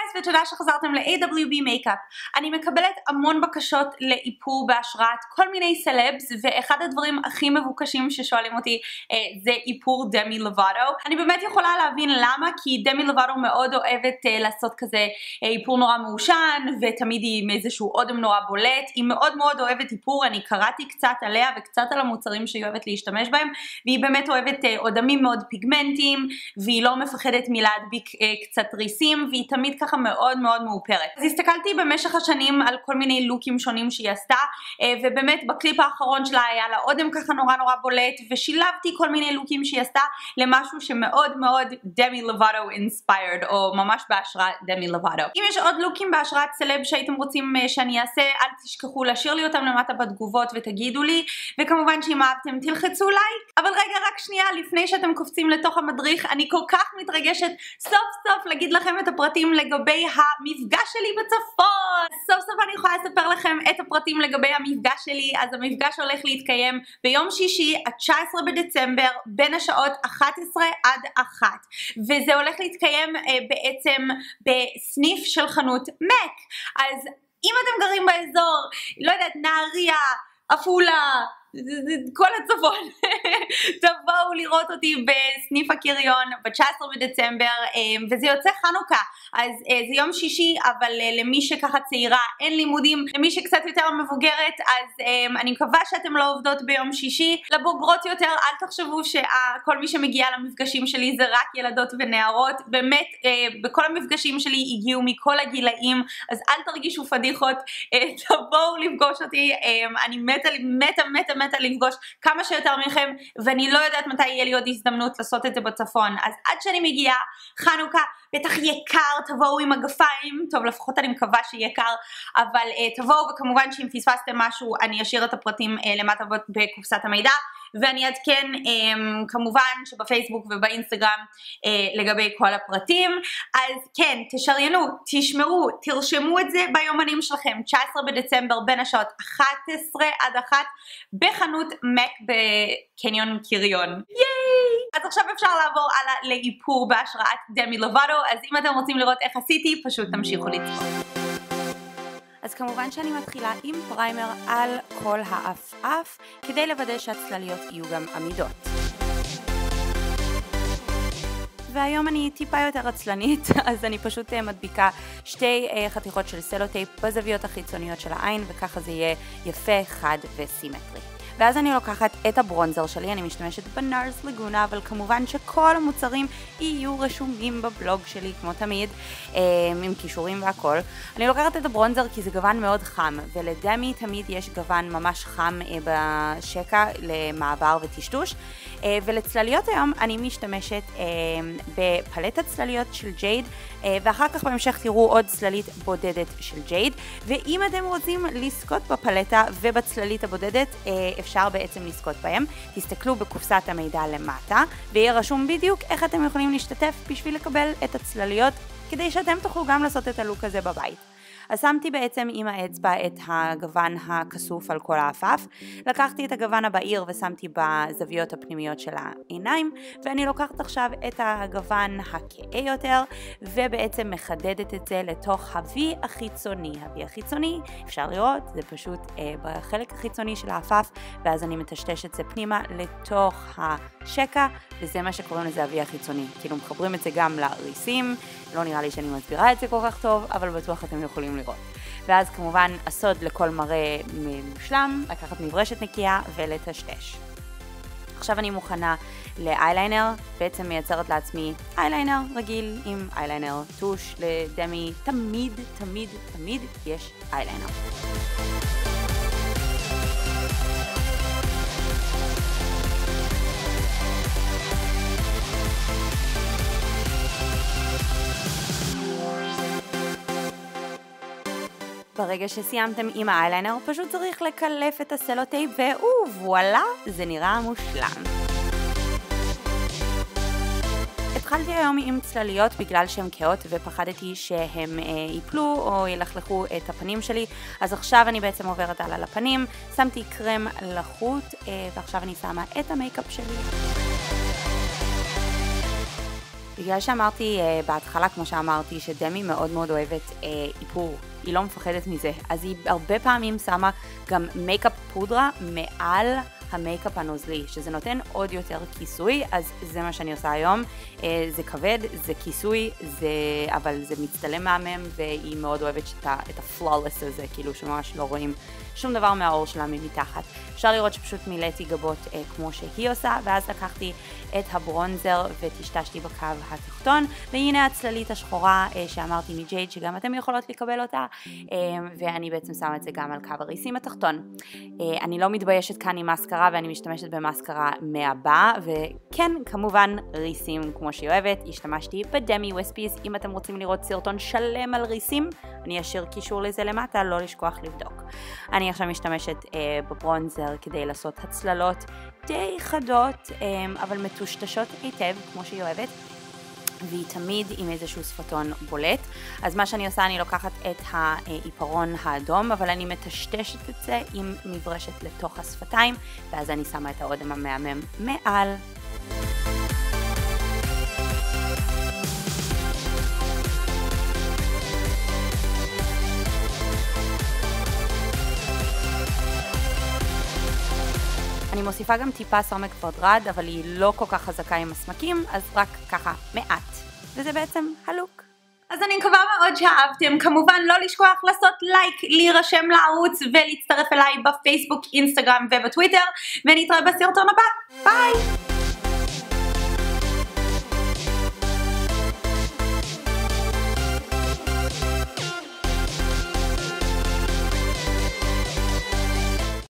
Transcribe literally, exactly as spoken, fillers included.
גייז ותודה שחזרתם ל-איי דאבליו בי מייקאפ. אני מקבלת המון בקשות לאיפור בהשראת כל מיני סלבס, ואחד הדברים הכי מבוקשים ששואלים אותי אה, זה איפור דמי לובאטו. אני באמת יכולה להבין למה, כי דמי לובאטו מאוד אוהבת אה, לעשות כזה אה, איפור נורא מעושן, ותמיד היא עם איזשהו אודם נורא בולט. היא מאוד מאוד אוהבת איפור, אני קראתי קצת עליה וקצת על המוצרים שהיא אוהבת להשתמש בהם, והיא באמת אוהבת אה, אודמים מאוד פיגמנטיים, והיא לא מפחדת מלהדביק אה, קצת ריסים, והיא תמיד ככה מאוד מאוד מאופרת. אז הסתכלתי במשך השנים על כל מיני לוקים שונים שהיא עשתה, ובאמת בקליפ האחרון שלה היה לה אודם ככה נורא נורא בולט, ושילבתי כל מיני לוקים שהיא עשתה למשהו שמאוד מאוד דמי לובאטו אינספיירד, או ממש בהשראת דמי לובאטו. אם יש עוד לוקים בהשראת סלב שהייתם רוצים שאני אעשה, אל תשכחו להשאיר לי אותם למטה בתגובות ותגידו לי, וכמובן שאם אהבתם תלחצו לייק. אבל רגע, רק שנייה, לפני שאתם קופצים לתוך המדריך, אני כל כך מתרגשת סוף סוף להגיד לכם את הפרטים לגבי המפגש שלי בצפון. סוף סוף אני יכולה לספר לכם את הפרטים לגבי המפגש שלי. אז המפגש הולך להתקיים ביום שישי, ה-תשעה עשר בדצמבר, בין השעות אחת עשרה עד אחת, וזה הולך להתקיים אה, בעצם בסניף של חנות מק. אז אם אתם גרים באזור, לא יודעת, נהריה, עפולה, כל הצפון, תבואו לראות אותי בסניף הקריון ב-תשעה עשר בדצמבר, וזה יוצא חנוכה. אז זה יום שישי, אבל למי שככה צעירה אין לימודים, למי שקצת יותר מבוגרת, אז אני מקווה שאתם לא עובדות ביום שישי. לבוגרות יותר, אל תחשבו שכל מי שמגיע למפגשים שלי זה רק ילדות ונערות. באמת, בכל המפגשים שלי הגיעו מכל הגילאים, אז אל תרגישו פדיחות, תבואו לפגוש אותי. אני מתה מתה מתה מתה לפגוש כמה שיותר מכם, ואני לא יודעת מתי יהיה לי עוד הזדמנות לעשות את זה בצפון. אז עד שאני מגיעה, חנוכה בטח יקר, תבואו עם מגפיים, טוב לפחות אני מקווה שיהיה קר, אבל uh, תבואו, וכמובן שאם פספסתם משהו אני אשאיר את הפרטים uh, למטה בקופסת המידע, ואני אעדכן um, כמובן שבפייסבוק ובאינסטגרם uh, לגבי כל הפרטים. אז כן, תשריינו, תשמרו, תרשמו את זה ביומנים שלכם, תשעה עשר בדצמבר בין השעות אחת עשרה עד אחת בחנות מק בקניון קריון. ייי! אז עכשיו אפשר לעבור הלאה לאיפור בהשראת דמי לובאטו, אז אם אתם רוצים לראות איך עשיתי, פשוט תמשיכו לצפות. אז כמובן שאני מתחילה עם פריימר על כל האף-אף, כדי לוודא שהצלליות יהיו גם עמידות. והיום אני טיפה יותר עצלנית, אז אני פשוט מדביקה שתי חתיכות של סלוטייפ בזוויות החיצוניות של העין, וככה זה יהיה יפה, חד וסימטרי. ואז אני לוקחת את הברונזר שלי, אני משתמשת בנארס לגונה, אבל כמובן שכל המוצרים יהיו רשומים בבלוג שלי, כמו תמיד, עם קישורים והכל. אני לוקחת את הברונזר כי זה גוון מאוד חם, ולדמי תמיד יש גוון ממש חם בשקע למעבר וטשטוש. ולצלליות היום אני משתמשת בפלטת צלליות של ג'ייד, ואחר כך בהמשך תראו עוד צללית בודדת של ג'ייד. ואם אתם רוצים לזכות בפלטה ובצללית הבודדת, אפשר בעצם לזכות בהם. תסתכלו בקופסת המידע למטה, ויהיה רשום בדיוק איך אתם יכולים להשתתף בשביל לקבל את הצלליות, כדי שאתם תוכלו גם לעשות את הלוק הזה בבית. אז שמתי בעצם עם האצבע את הגוון הכסוף על כל האפף, לקחתי את הגוון הבהיר ושמתי בזוויות הפנימיות של העיניים, ואני לוקחת עכשיו את הגוון הכהה יותר, ובעצם מחדדת את זה לתוך הווי החיצוני. הווי החיצוני, אפשר לראות, זה פשוט אה, בחלק החיצוני של האפף, ואז אני מטשטש את זה פנימה לתוך השקע, וזה מה שקוראים לזה הווי החיצוני. כאילו מחברים את זה גם לריסים, לא נראה לי שאני מסבירה את זה כל כך טוב, אבל בטוח אתם יכולים לראות. ואז כמובן הסוד לכל מראה מושלם, לקחת מברשת נקייה ולטשטש. עכשיו אני מוכנה לאייליינר, בעצם מייצרת לעצמי אייליינר רגיל עם אייליינר טוש. לדמי תמיד תמיד תמיד יש אייליינר. ברגע שסיימתם עם האייליינר, פשוט צריך לקלף את הסלוטייפ, ווואלה, זה נראה מושלם. התחלתי היום עם צלליות בגלל שהן כהות ופחדתי שהם ייפלו או ילכלכו את הפנים שלי, אז עכשיו אני בעצם עוברת על הפנים, שמתי קרם לחוט, ועכשיו אני שמה את המייקאפ שלי. בגלל שאמרתי uh, בהתחלה, כמו שאמרתי, שדמי מאוד מאוד אוהבת uh, איפור, היא לא מפחדת מזה, אז היא הרבה פעמים שמה גם מייקאפ פודרה מעל המייקאפ הנוזלי, שזה נותן עוד יותר כיסוי, אז זה מה שאני עושה היום. זה כבד, זה כיסוי, זה, אבל זה מצטלם מהמם, והיא מאוד אוהבת את הפלולס הזה, כאילו שממש לא רואים שום דבר מהאור שלה ממתחת. אפשר לראות שפשוט מילאתי גבות אה, כמו שהיא עושה, ואז לקחתי את הברונזר וטשטשתי בקו התחתון, והנה הצללית השחורה אה, שאמרתי מג'ייד, שגם אתם יכולות לקבל אותה, אה, ואני בעצם שמה את זה גם על קו הריסים התחתון. אה, אני לא מתביישת כאן עם מסקרה, ואני משתמשת במסקרה מהבא, וכן, כמובן, ריסים כמו שהיא אוהבת, השתמשתי בדמי וויספיס. אם אתם רוצים לראות סרטון שלם על ריסים, אני אשאיר קישור לזה למטה, לא לשכוח לבדוק. אני עכשיו משתמשת אה, בברונזר כדי לעשות הצללות די חדות, אה, אבל מטושטשות היטב, כמו שהיא אוהבת, והיא תמיד עם איזשהו שפתון בולט. אז מה שאני עושה, אני לוקחת את העיפרון האדום, אבל אני מטשטשת את זה עם מברשת לתוך השפתיים, ואז אני שמה את האודם המהמם מעל. אני מוסיפה גם טיפה סומק ורדרד, אבל היא לא כל כך חזקה עם הסמקים, אז רק ככה מעט. וזה בעצם הלוק. אז אני מקווה מאוד שאהבתם. כמובן לא לשכוח לעשות לייק, להירשם לערוץ ולהצטרף אליי בפייסבוק, אינסטגרם ובטוויטר, ונתראה בסרטון הבא. ביי!